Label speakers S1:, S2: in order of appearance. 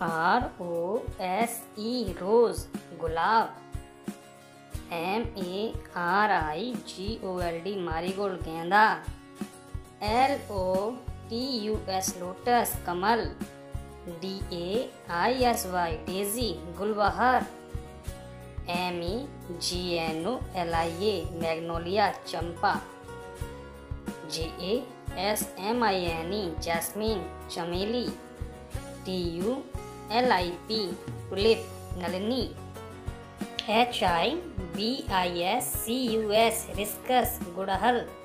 S1: ROSE rose गुलाब। MARIGOLD marigold गेंदा। LOTUS lotus कमल। DAISY डेजी गुलबहार। MEGNOLIA मैग्नोलिया चंपा। JASMINE जैस्मीन चमेली। TULIP टुलिप नलिनी। HIBISCUS हिबिस्कस गुड़हल।